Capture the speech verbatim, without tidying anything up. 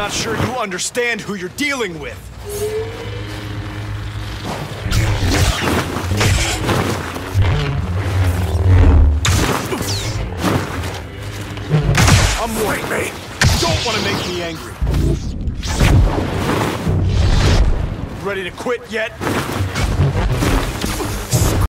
not sure you understand who you're dealing with. I'm warning me. You don't want to make me angry. Ready to quit yet?